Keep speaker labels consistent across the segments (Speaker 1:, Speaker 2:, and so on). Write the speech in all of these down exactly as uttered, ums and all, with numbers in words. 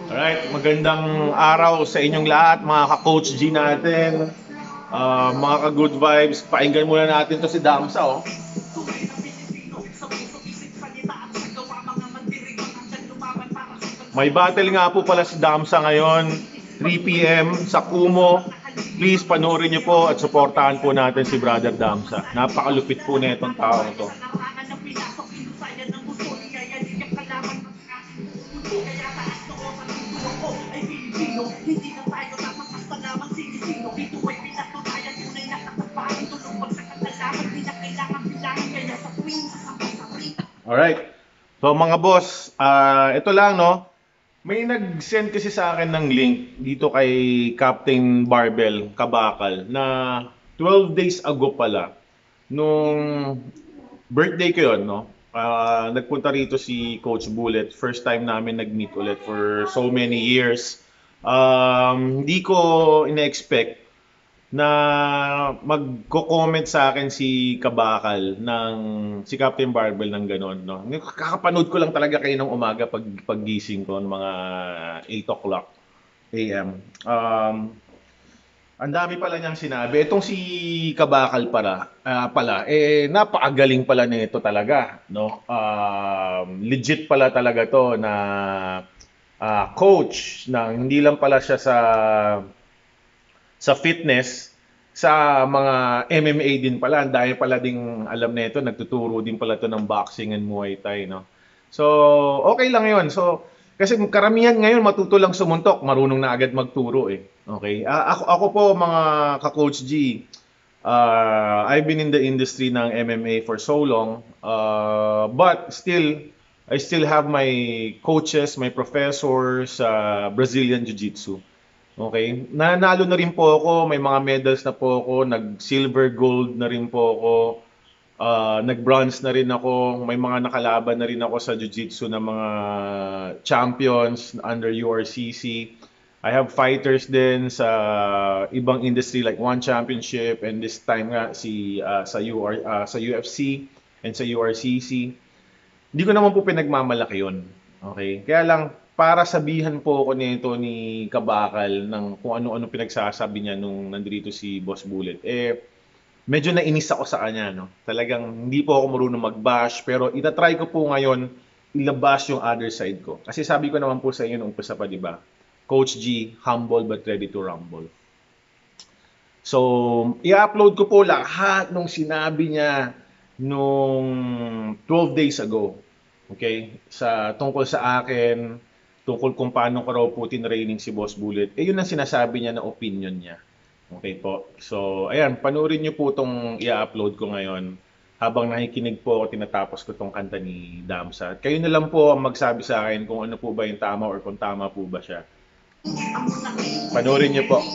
Speaker 1: Alright, magandang araw sa inyong lahat, mga ka-Coach G natin, uh, mga ka-good vibes. Pakinggan muna natin to si Damsa, oh. May battle nga po pala si Damsa ngayon, three p m sa Kumo. Please panoorin niyo po at suportahan po natin si Brother Damsa. Napakalupit po na itong tao to. Alright. So mga boss, uh, ito lang no. May nag-send kasi sa akin ng link dito kay Captain Barbell Kabakal na twelve days ago pala nung birthday ko yun, no? Uh, nagpunta rito si Coach Bullet. First time namin nag-meet ulit for so many years. Um, hindi ko ina-expect na magko-comment sa akin si Kabakal ng si Captain Barbell ng ganon, no. Kakapanood ko lang talaga kayo ng umaga pag paggising ko ng mga eight o'clock a m. Um, ang dami pala niyang sinabi. Itong si Kabakal para uh, pala eh napakagaling pala nito talaga, no. Um, legit pala talaga to na uh, coach na hindi lang pala siya sa sa fitness, sa mga M M A din pala. Ang dahil pala ding alam nito, nagtuturo din pala to ng boxing and Muay Thai, no. So, okay lang 'yon. So, kasi karamihan ngayon matuto lang sumuntok, marunong na agad magturo eh. Okay? Uh, ako ako po mga ka-Coach G, uh, I've been in the industry ng M M A for so long, uh, but still I still have my coaches, my professors sa uh, Brazilian Jiu-Jitsu. Okay? Nanalo na rin po ako, may mga medals na po ako, nag-silver gold na rin po ako, uh, nag-bronze na rin ako, may mga nakalaban na rin ako sa jiu-jitsu na mga champions under U R C C. I have fighters din sa ibang industry like One Championship and this time nga si uh, sa U R uh, sa U F C and sa U R C C. Hindi ko naman po pinagmamalaki 'yon. Okay? Kaya lang para sabihan po ako nito ni Kabakal ng kung ano-ano pinagsasabi niya nung nandito si Boss Bullet, eh, medyo nainis ako sa kanya, no? Talagang hindi po ako marunong mag-bash, pero itatry ko po ngayon ilabas yung other side ko. Kasi sabi ko naman po sa inyo nung umpisa pa, di ba? Coach G, humble but ready to rumble. So, i-upload ko po lahat nung sinabi niya nung twelve days ago. Okay? Sa tungkol sa akin, tungkol kung paano ko raw po tinraining si Boss Bullet, eh yun ang sinasabi niya na opinion niya. Okay po. So, ayan, panoorin niyo po itong i-upload ko ngayon. Habang nakikinig po ako, tinatapos ko itong kanta ni Damsa. At kayo na lang po ang magsabi sa akin kung ano po ba yung tama or kung tama po ba siya. Panoorin niyo po.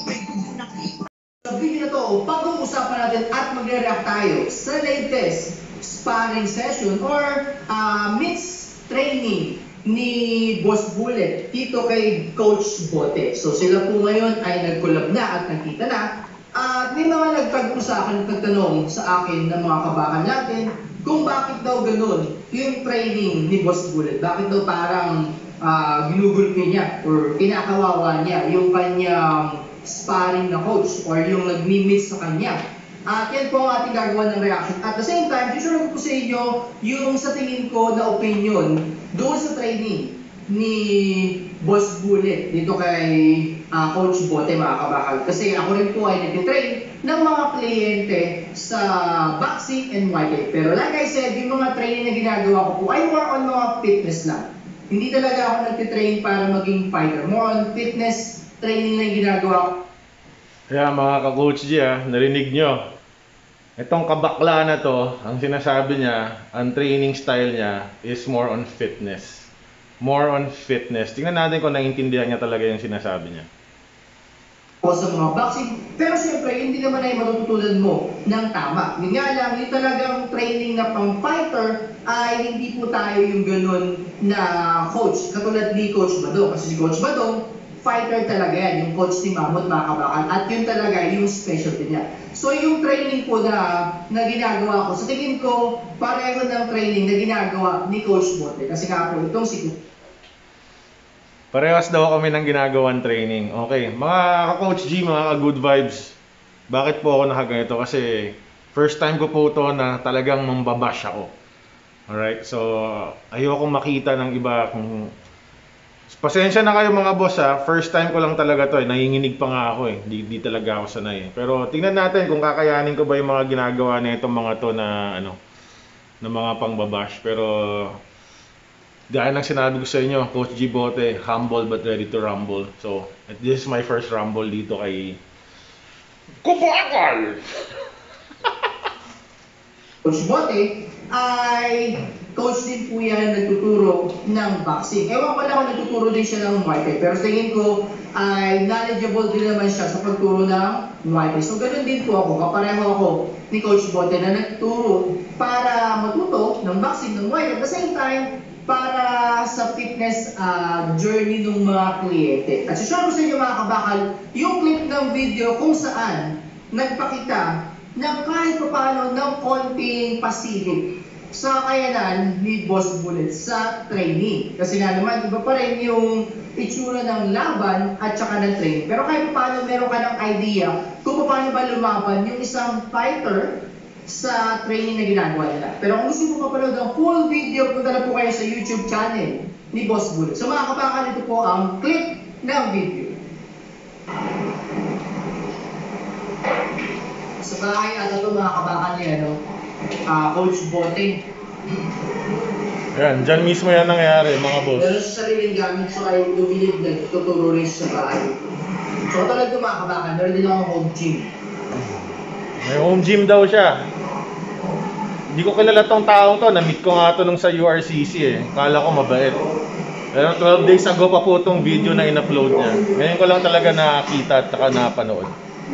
Speaker 2: Sa video na to, pag-uusapan natin at magre-react tayo sa latest sparring session or uh, mixed training ni Boss Bullet dito kay Coach Bote. So sila po ngayon ay nag-collab na at nagkita na. At may mga nagtagpo sa akin, nagtatanong sa akin ng mga kabakan natin kung bakit daw ganun yung training ni Boss Bullet. Bakit daw parang uh, ginugulpi niya or kinakawawa niya yung kanyang sparring na coach or yung nagmi-miss sa kanya. At yan po ang ating gagawa ng reaction. At the same time, i-share ko po sa inyo yung sa tingin ko na opinion doon sa training ni Boss Bullet dito kay uh, Coach Bote, mga kabakal. Kasi ako rin po ay nag-train ng mga kliyente sa boxing and Muay Thai. Pero like I said, yung mga training na ginagawa ko po ay more on mga fitness lang. Hindi talaga ako nag-train para maging fighter. More on fitness training na ginagawa ko.
Speaker 1: Kaya mga ka-Coach G, ah, narinig nyo. Itong kabakla na to, ang sinasabi niya, ang training style niya is more on fitness. More on fitness. Tingnan natin kung naiintindihan niya talaga yung sinasabi niya.
Speaker 2: O sa mga boxing, pero siyempre, hindi naman ay matututunan mo ng tama. Yun nga lang, yung talagang training na pang fighter ay hindi po tayo yung ganun na coach. Katulad ni Coach Badong. Kasi si Coach Badong, fighter talaga yan, yung coach ni Mamot, mga kabakan, at yun talaga yung specialty niya. So yung training po na, na ginagawa ko, sa tingin ko, pareho ng training na ginagawa ni Coach Bote. Kasi nga po, itong si
Speaker 1: Parehas daw kami ng ginagawang training. Okay, mga ka-Coach G, mga ka-good vibes. Bakit po ako nakaganito? Kasi first time ko po ito na talagang mambabash ako. Alright, so ayoko makita ng iba kung... Pasensya na kayo mga boss ha, first time ko lang talaga to eh, nanginginig pa nga ako eh, di, di talaga ako sanay. Pero tingnan natin kung kakayanin ko ba yung mga ginagawa na itong mga to na ano, na mga pangbabash. Pero gaya ng sinabi ko sa inyo, Coach G Bote, humble but ready to rumble. So this is my first rumble dito kay Kubakal!
Speaker 2: Coach Bote ay coach din po yan nagtuturo ng boxing. Ewan ko lang kung nagtuturo din siya ng Muay Thai, pero tingin ko ay knowledgeable din naman siya sa pagturo ng Muay Thai. So ganun din po ako, kapareho ako ni Coach Bote na nagtuturo para matuto ng boxing, ng Muay Thai. At the same time, para sa fitness uh, journey ng mga kliyente. At sasama ko sa inyo mga kabakal, yung clip ng video kung saan nagpakita na kahit pa paano ng konting pasilip sa kakayanan ni Boss Bullet sa training. Kasi nga naman, iba pa rin yung itsura ng laban at saka ng training. Pero kahit pa paano meron ka ng idea kung paano ba lumaban yung isang fighter sa training na ginagawa nila. Pero kung gusto mo mapanood ang full video, punta na po kayo sa YouTube channel ni Boss Bullet. So mga kabakal, ito po ang clip ng video. Sa bahay at ito mga kabakal niya, no? Uh, Coach Bote.
Speaker 1: Yan, dyan mismo yan nangyari mga boss.
Speaker 2: Meron sa sariling gamit, so ay lumilid na tuturo rin sa bahay. So talaga mga kabakal, meron din akong home gym.
Speaker 1: May home gym daw siya. Hindi ko kilala tong taong to, na-meet ko nga to nung sa U R C C eh. Kala ko mabait. Pero twelve days ago pa po tong video na in-upload niya. Ngayon ko lang talaga nakita at saka napanood.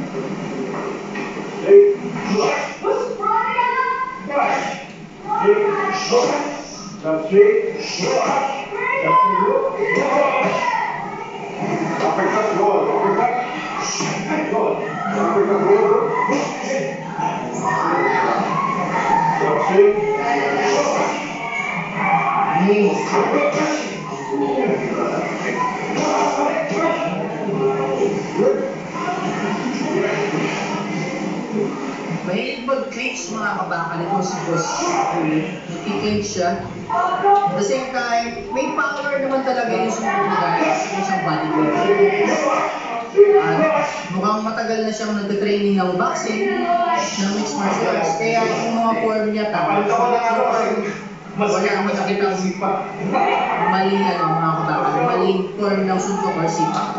Speaker 2: Mahilig mag-clinch mga kabakal ito si Boss Bullet. Nag-clinch siya. At the same time, may power naman talaga yung sumunod na guys sa isang bodybuilder. At mukhang matagal na siyang nagte-training ng boxing, ng mixed martial arts. Kaya yung mga form niya tama. Wala akong nakita maling ano, mga kabakal. Maling form ng suntok or sipak.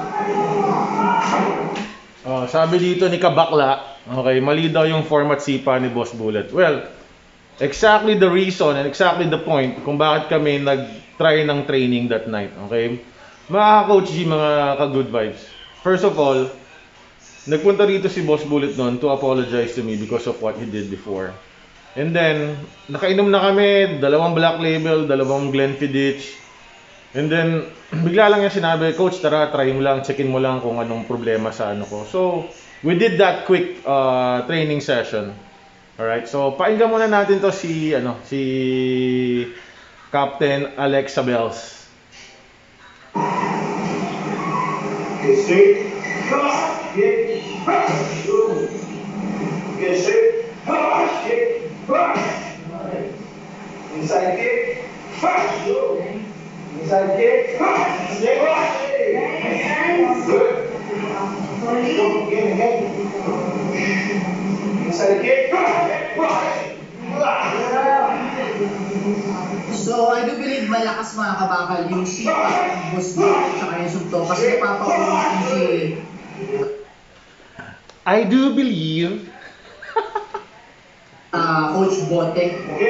Speaker 1: Oh, sabi dito ni Kabakla, okay, mali daw yung format sipa ni Boss Bullet. Well, exactly the reason and exactly the point kung bakit kami nag-try ng training that night, okay? Mga Coach G, mga ka-good vibes. First of all, nagpunta rito si Boss Bullet noon to apologize to me because of what he did before. And then, nakainom na kami, dalawang Black Label, dalawang Glenfiddich. And then, bigla lang yung sinabi, Coach, tara, try mo lang, checkin mo lang kung anong problema sa ano ko. So, we did that quick uh, training session. Alright, so painggan muna natin to si, ano, si Captain Alex Sabels.
Speaker 3: Get straight, get, get straight, get, inside kick, inside kick, good, again, again, inside kick,
Speaker 2: So, I do believe malakas mga kabakal yung sipa ng Boss Bullet at yung suntok kasi napapaulit si
Speaker 1: I do believe
Speaker 2: uh, Coach Bote.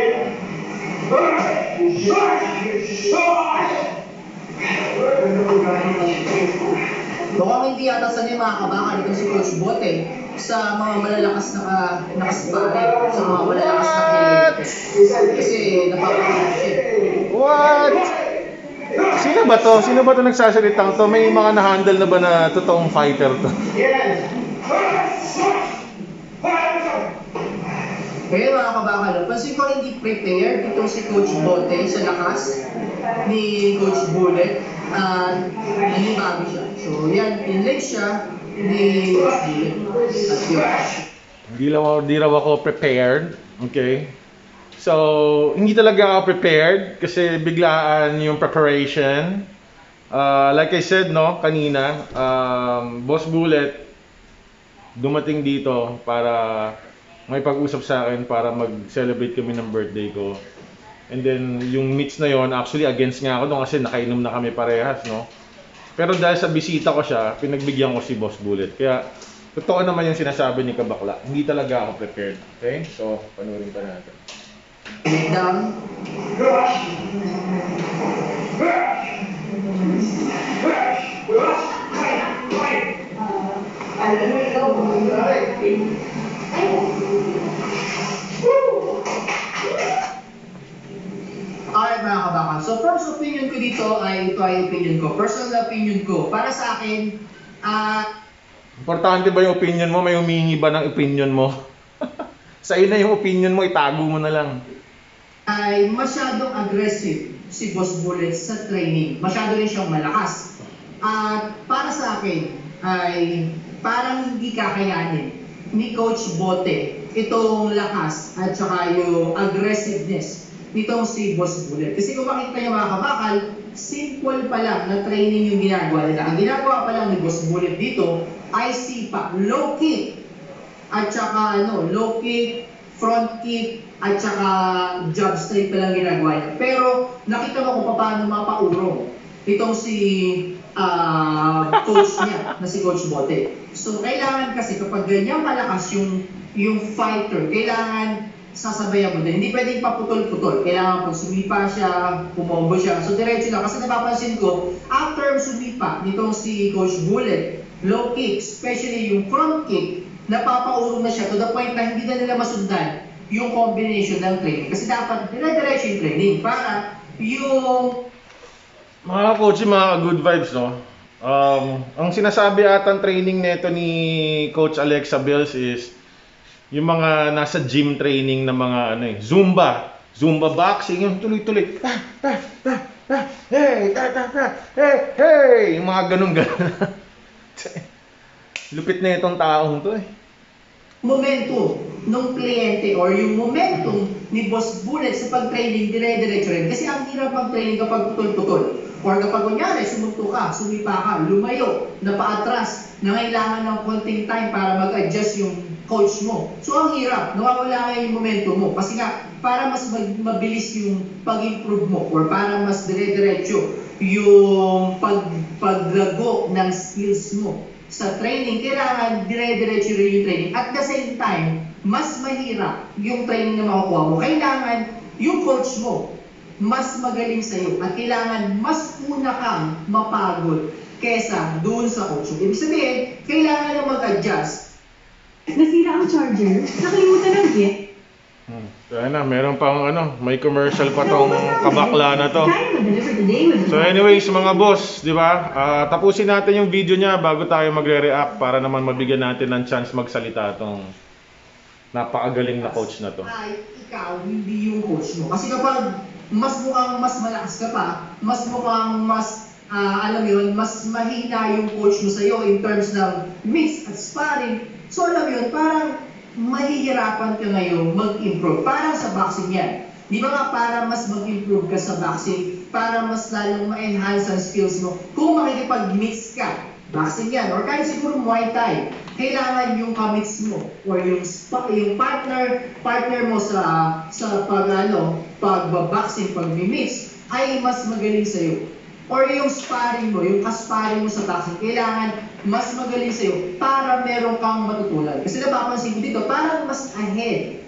Speaker 2: Mukhang hindi yata sanay mga kabakal ito si Coach Bote sa mga malalakas na nakaspare, sa mga malalakas na kilid. Kasi napapaulit siya.
Speaker 1: what? Sino ba to? Sino ba to nagsasalitang to? May mga na-handle na ba na totoong fighter to?
Speaker 2: Kaya mga kabakal, pansin ko hindi prepared itong si Coach Bote sa lakas. ni Coach Bullet at nanibago siya. So yan, in-link siya ni Coach Bullet. At yun.
Speaker 1: Hindi lang ako, hindi raw ako prepared. Okay? So, hindi talaga ako prepared kasi biglaan yung preparation. Uh, like I said, no, kanina, um, Boss Bullet dumating dito para may pag-usap sa akin para mag-celebrate kami ng birthday ko. And then, yung meets na yon, actually against nga ako doon kasi nakainom na kami parehas, no? Pero dahil sa bisita ko siya, pinagbigyan ko si Boss Bullet. Kaya, totoo naman yung sinasabi ni Kabakla. Hindi talaga ako prepared. Okay? So, panurin pa natin.
Speaker 2: Down. Alright mga kabaka. So first opinion ko dito ay ito ay opinion ko. Personal opinion ko. Para sa akin, ah...
Speaker 1: Importante ba yung opinion mo? May humingi ba ng opinion mo? Sa'yo na yung opinion mo, itago mo na lang.
Speaker 2: Ay masyadong aggressive si Boss Bullet sa training. Masyado rin siyang malakas. At para sa akin, ay parang hindi kakayanin ni Coach Bote itong lakas at saka yung aggressiveness nitong si Boss Bullet. Kasi kung makita niyo mga kabakal, simple pa lang na training yung ginagawa nila. Ang ginagawa pa lang ni Boss Bullet dito ay sipa, low kick, at saka ano, low kick, front kick, at saka jab straight pa lang ginagawa niya. Pero nakita mo kung paano mapaurong itong si uh, coach niya, na si Coach Bote. So kailangan kasi kapag ganyan malakas yung, yung fighter, kailangan sasabayan mo din. Hindi pwedeng paputol-putol. Kailangan pag sumipa siya, pumombo siya. So diretso lang. Kasi napapansin ko, after sumipa nitong si Coach Bullet, low kick, especially yung front kick, napapaurong na siya to the point na hindi na nila masundan yung combination ng training. Kasi dapat dire-diretso yung training para yung...
Speaker 1: Mga coach, mga good vibes, no? Um, ang sinasabi atang training nito ni Coach Alexa Bells is yung mga nasa gym training na mga ano eh, Zumba, Zumba boxing, yung tuloy-tuloy. Ah, ah, ah, ah, hey, ta, ta, ta, hey, hey, yung mga ganun-ganun. Lupit na itong taong to eh.
Speaker 2: Momentum ng kliyente or yung momentum ni Boss Bullet sa pag-training dire-diretso rin. Kasi ang hirap mag-training kapag putol-putol. Or kapag kunyari, sumunto ka, sumipa ka, lumayo, napaatras, na kailangan ng konting time para mag-adjust yung coach mo. So ang hirap, nawawala nga yung momentum mo. Kasi nga, para mas mag- mabilis yung pag-improve mo or para mas dire-diretso yung pag- paglago ng skills mo sa training, kailangan dire-diretso rin yung training. At the same time, mas mahirap yung training na makukuha mo. Kailangan yung coach mo mas magaling sa'yo at kailangan mas una kang mapagod kesa doon sa coach mo. Ibig sabihin, kailangan na mag-adjust.
Speaker 4: Nasira ang charger. Nakalimutan ng kit.
Speaker 1: Hmm. Kaya na, meron pang ano, may commercial pa tong kabakla na to. So anyways, mga boss, di ba? Uh, tapusin natin yung video niya bago tayo magre-react para naman mabigyan natin ng chance magsalita tong napakagaling na coach na to.
Speaker 2: Ay, ikaw, hindi yung coach mo. Kasi kapag mas mukhang mas malakas ka pa, mas mukhang mas, uh, alam mo yun, mas mahina yung coach mo sa'yo in terms ng mix at sparring. So alam mo yun, parang mahihirapan ka ngayon mag-improve. Parang sa boxing yan. Di ba nga para mas mag-improve ka sa boxing, para mas lalong ma-enhance ang skills mo, kung makikipag-mix ka, boxing yan, or kahit siguro Muay Thai, kailangan yung kamix mo, or yung, yung partner partner mo sa sa pag, ano, pag-boxing, pag-mix, ay mas magaling sa'yo. Or yung sparring mo, yung kasparring mo sa boxing, kailangan mas magaling sa'yo para meron kang matutunan. Kasi napapansin ko dito, parang mas ahead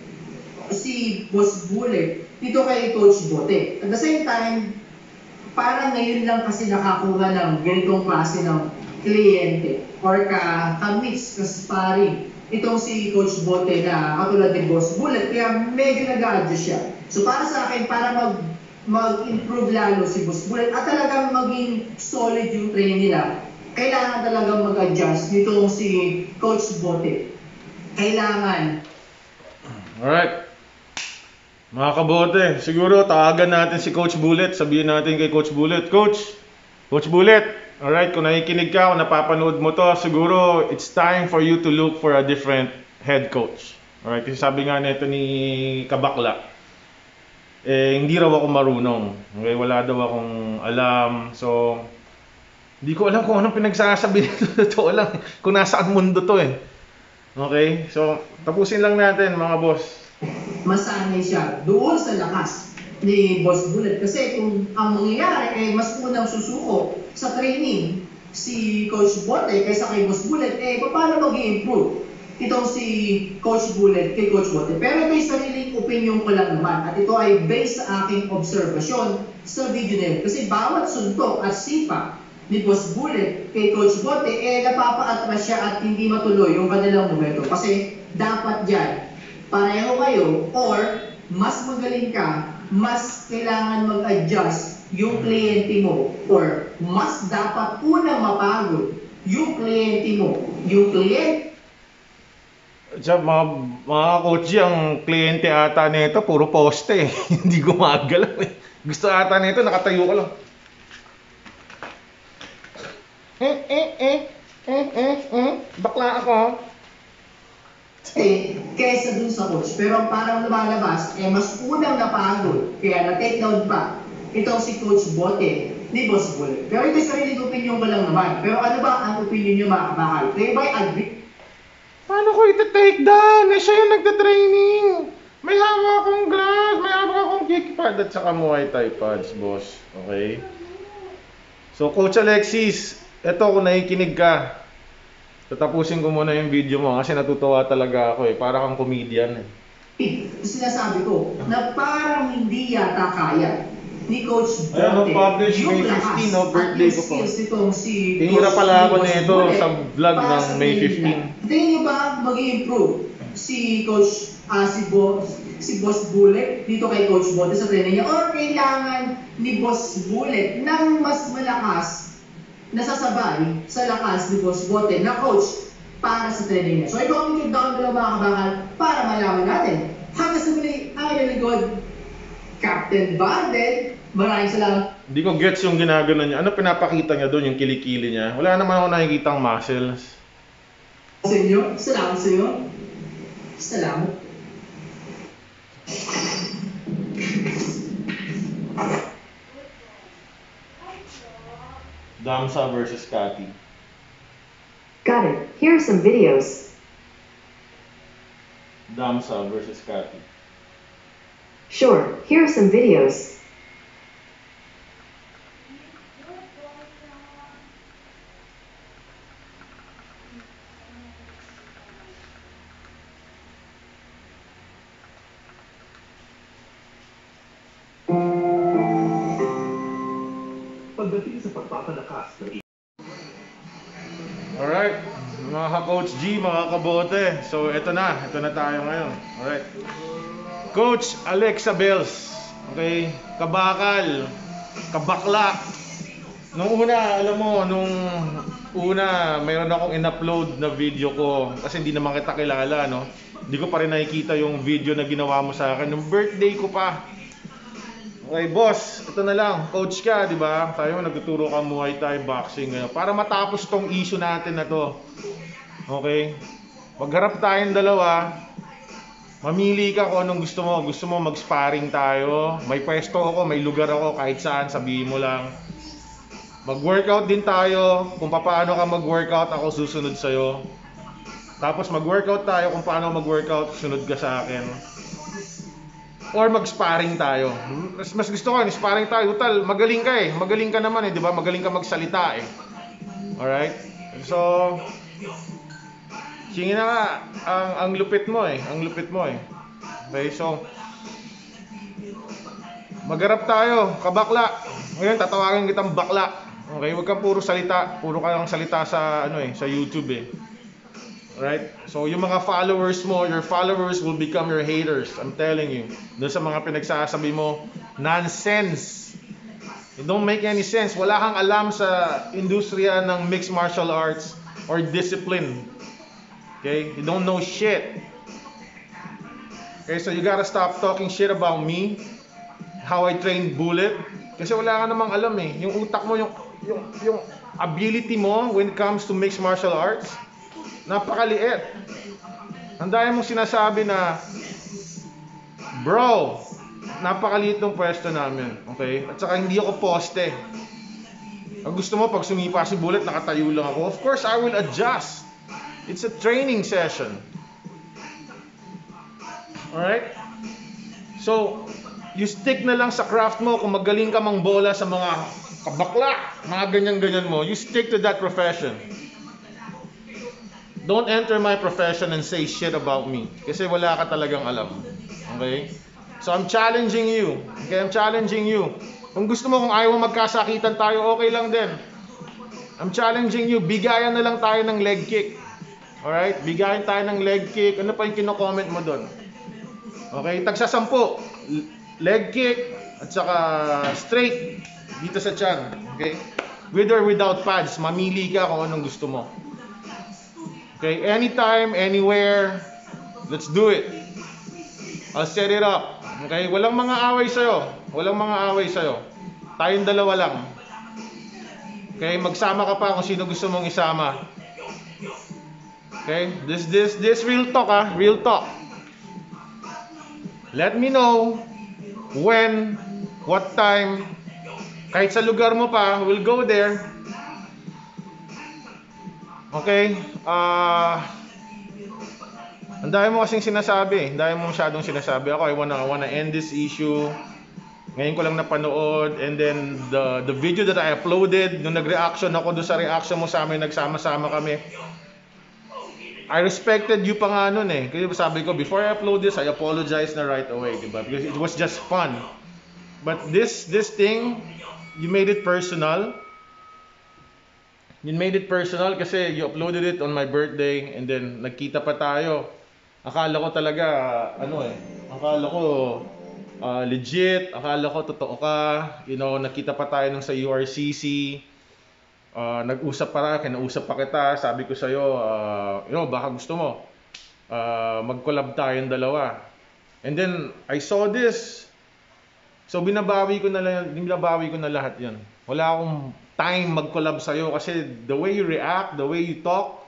Speaker 2: si Boss Bullet dito kay Coach Bote. At the same time, parang ngayon lang kasi nakakuha ng ganitong klase ng kliyente or ka, ka-mix, ka-sparring itong si Coach Bote na katulad ni Boss Bullet, kaya medyo nag-a-adjust siya. So para sa akin, para mag mag-improve lalo si Boss Bullet at talagang maging solid yung training nila, kailangan talagang mag-adjust nitong si Coach Bote. Kailangan.
Speaker 1: Alright. Mga kabote, siguro tawagan natin si Coach Bullet. Sabihin natin kay Coach Bullet, Coach, Coach Bullet, alright, kung nakikinig ka, kung napapanood mo to, siguro it's time for you to look for a different head coach. Alright, kasi sabi nga nito ni Kabakla, eh, hindi raw ako marunong. Okay, wala daw akong alam. So, hindi ko alam kung anong pinagsasabi nito. Totoo lang, kung nasaan mundo to eh. Okay, so, tapusin lang natin mga boss.
Speaker 2: Masanay siya doon sa lakas ni Boss Bullet. Kasi kung ang mangyayari ay mas unang susuko sa training si Coach Bote kaysa kay Boss Bullet, eh paano mag-i-improve itong si Coach Bullet kay Coach Bote? Pero ito ay sariling opinion ko lang naman at ito ay based sa aking obserbasyon sa video na yun. Kasi bawat suntok at sipa ni Boss Bullet kay Coach Bote, eh napapa-atras siya at hindi matuloy yung kanilang momento. Kasi dapat dyan, pareho kayo or mas magaling ka, mas kailangan mag-adjust yung kliyente mo or mas dapat unang mapagod yung kliyente mo. Yung kliyente
Speaker 1: Sa mga, mga coach, ang kliyente ata nito, puro poste eh. Hindi gumagalaw eh. Gusto ata nito, nakatayo ka lang. Eh, eh, eh, eh, eh, eh, bakla ako.
Speaker 2: eh, kesa dun sa coach. Pero ang parang lumalabas, eh mas unang napagod. Kaya na-take down pa itong si Coach Bote ni Boss Bullet. Pero ito sariling opinion ko lang naman. Pero ano ba ang opinion niyo mga kabakal? Kayo ba'y agree?
Speaker 1: Paano ko iti-take down? Eh, siya yung nagda-training. May hawak akong glass, may hawak akong kick pad at saka Muay Thai pads, boss. Okay? So, Coach Alexis, eto kung nakikinig ka, tatapusin ko muna yung video mo kasi natutuwa talaga ako eh. Para kang comedian eh.
Speaker 2: Sinasabi ko na parang hindi yata kaya ni Coach Bote
Speaker 1: Ayan, publish May
Speaker 2: yung lakas
Speaker 1: fifteen, no? Birthday
Speaker 2: at yung
Speaker 1: ko po.
Speaker 2: skills nitong si
Speaker 1: Tinira
Speaker 2: Coach-
Speaker 1: pala ako
Speaker 2: Coach
Speaker 1: nito
Speaker 2: Bullet
Speaker 1: sa vlog
Speaker 2: para
Speaker 1: ng
Speaker 2: sa
Speaker 1: May
Speaker 2: Manila.
Speaker 1: fifteen.
Speaker 2: Tingin niyo ba mag-i-improve si Coach, ah, si Boss, si Boss Bullet dito kay Coach Bote sa training niya? Or kailangan ni Boss Bullet ng mas malakas nasasabay sa lakas ni Boss Bote na coach para sa training niya? So i-comment nyo down below mga kabakal para malaman natin. Hanggang sa muli, ang nalingkod, Captain Banded. Maraming salamat
Speaker 1: Hindi ko gets yung ginagano niya. Ano pinapakita niya doon, yung kilikili niya? Wala naman ako nakikitang muscles.
Speaker 2: sa inyo. Salamat sa inyo. Salamat.
Speaker 1: Damsa versus Cathy.
Speaker 5: Got it. Here are some videos.
Speaker 1: Damsa versus Cathy.
Speaker 5: Sure, here are some videos.
Speaker 3: Pagdating sa pagpapalakas ng
Speaker 1: Alright, mga ka-Coach G, mga kabote. So, eto na. Ito na tayo ngayon. Alright. Coach Alexa Bells. Okay? Kabakal. Kabakla. Nung una, alam mo, nung una, mayroon akong in-upload na video ko. Kasi hindi naman kita kilala, no? Hindi ko pa rin nakikita yung video na ginawa mo sa akin. Nung birthday ko pa. Okay, boss, ito na lang. Coach ka, di ba? Sabi mo, nagtuturo ka Muay Thai, boxing. Ngayon. Para matapos tong issue natin na to. Okay? Pagharap tayong dalawa, mamili ka kung anong gusto mo. Gusto mo mag-sparring tayo. May pwesto ako, may lugar ako, kahit saan, sabihin mo lang. Mag-workout din tayo. Kung paano ka mag-workout, ako susunod sa'yo. Tapos mag-workout tayo. Kung paano mag-workout, sunod ka sa akin. Or mag-sparring tayo. Mas, mas gusto ko, sparring tayo. Total, magaling ka eh. Magaling ka naman eh, di ba? Magaling ka magsalita eh. Alright? So, sige na nga. Ang, ang lupit mo eh. Ang lupit mo eh. Okay, so, magharap tayo. Kabakla. Ngayon, tatawagin kitang bakla. Okay, huwag kang puro salita. Puro ka lang salita sa, ano eh, sa YouTube eh. Right? So, yung mga followers mo, your followers will become your haters. I'm telling you. Doon sa mga pinagsasabi mo, nonsense. It don't make any sense. Wala kang alam sa industriya ng mixed martial arts or discipline. Okay? You don't know shit. Okay, so you gotta stop talking shit about me, how I train bullet. Kasi wala ka namang alam eh. Yung utak mo, yung, yung, yung ability mo when it comes to mixed martial arts, napakaliit. Ang dami mong sinasabi na, bro, napakaliit ng pwesto namin. Okay? At saka hindi ako poste. Ang gusto mo, pag sumipa si bullet, nakatayo lang ako. Of course, I will adjust. It's a training session. Alright? So, you stick na lang sa craft mo. Kung magaling ka mang bola sa mga kabakla, mga ganyan-ganyan mo, you stick to that profession. Don't enter my profession and say shit about me. Kasi wala ka talagang alam. Okay? So, I'm challenging you. Okay? I'm challenging you. Kung gusto mo, kung ayaw mo magkasakitan tayo, okay lang din. I'm challenging you. Bigayan na lang tayo ng leg kick. Alright? Bigayan tayo ng leg kick. Ano pa yung kino-comment mo doon? Okay? Tagsasampu. Leg kick at saka straight dito sa tiyan. Okay? With or without pads. Mamili ka kung anong gusto mo. Okay? Anytime, anywhere. Let's do it. I'll set it up. Okay? Walang mga away sa'yo. Walang mga away sa'yo. Tayong dalawa lang. Okay? Magsama ka pa kung sino gusto mong isama. Okay? This, this, this real talk ah. Real talk. Let me know when, what time. Kahit sa lugar mo pa, we'll go there. Okay? Ah... Uh, Ang dami mo kasing sinasabi. Ang dami mo masyadong sinasabi. Ako, I wanna, I wanna end this issue. Ngayon ko lang napanood. And then, the the video that I uploaded, nung nag-reaction ako doon sa reaction mo sa amin, nagsama-sama kami. I respected you pa nga nun eh. Kasi sabi ko, before I upload this, I apologize na right away. Diba? Because it was just fun. But this, this thing, you made it personal. You made it personal kasi you uploaded it on my birthday. And then, nagkita pa tayo. Akala ko talaga, ano eh, akala ko uh, legit, akala ko totoo ka, you know, nakita pa tayo nung sa U R C C, uh, nag-usap pa rin, kinausap pa kita, sabi ko sa'yo, uh, you know, baka gusto mo, uh, mag-collab tayong dalawa. And then, I saw this, so binabawi ko na lang, binabawi ko na lahat yan. Wala akong time mag-collab sa'yo kasi the way you react, the way you talk,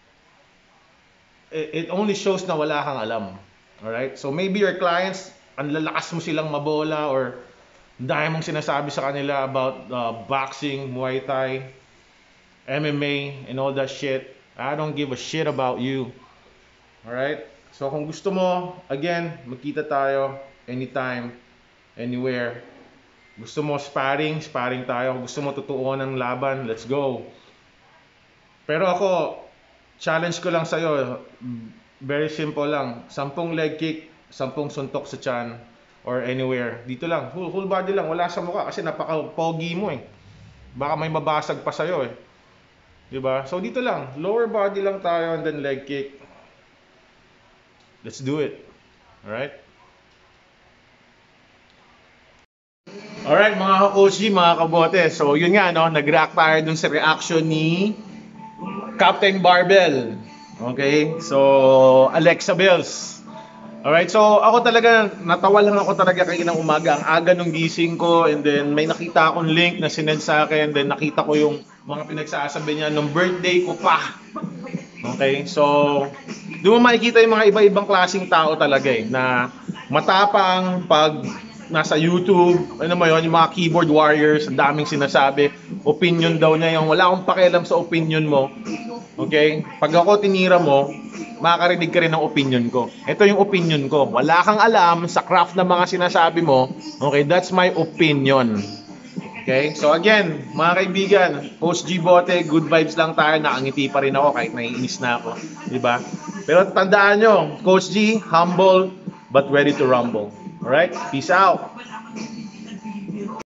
Speaker 1: it only shows na wala kang alam. Alright? So maybe your clients, ang lalakas mo silang mabola or dahil mong sinasabi sa kanila about uh, boxing, Muay Thai, M M A, and all that shit. I don't give a shit about you. Alright? So kung gusto mo, again, magkita tayo anytime, anywhere. Gusto mo sparring, sparring tayo. Kung gusto mo tutuuan ng laban, let's go. Pero ako, challenge ko lang sa'yo, very simple lang. Sampung leg kick, sampung suntok sa tiyan, or anywhere. Dito lang, full, full body lang, wala sa mukha kasi napaka-pogi mo eh. Baka may mabasag pa sa'yo eh. Diba? So dito lang, lower body lang tayo and then leg kick. Let's do it. Alright? Alright mga ka-Coach G, mga kabote. So yun nga, no? Nag-react tayo dun sa reaction ni Captain Barbell. Okay? So, Alexa Bells. Alright, so ako talaga, natawa lang ako talaga kaninang umaga. Ang aga nung gising ko, and then may nakita akong link na sinend sa akin, and then nakita ko yung mga pinagsasabi niya nung birthday ko pa. Okay? So, doon mo makikita yung mga iba-ibang klaseng tao talaga eh, na matapang pag nasa YouTube, ano mo yun, yung mga keyboard warriors, ang daming sinasabi, opinion daw niya yung wala akong pakialam sa opinion mo. Okay? Pag ako tinira mo, makakarinig ka rin ng opinion ko. Ito yung opinion ko. Wala kang alam sa craft ng mga sinasabi mo. Okay? That's my opinion. Okay? So again, mga kaibigan, Coach G Bote, good vibes lang tayo. Nakangiti pa rin ako kahit naiinis na ako. Diba? Pero tandaan nyo, Coach G, humble but ready to rumble. Alright? Peace out!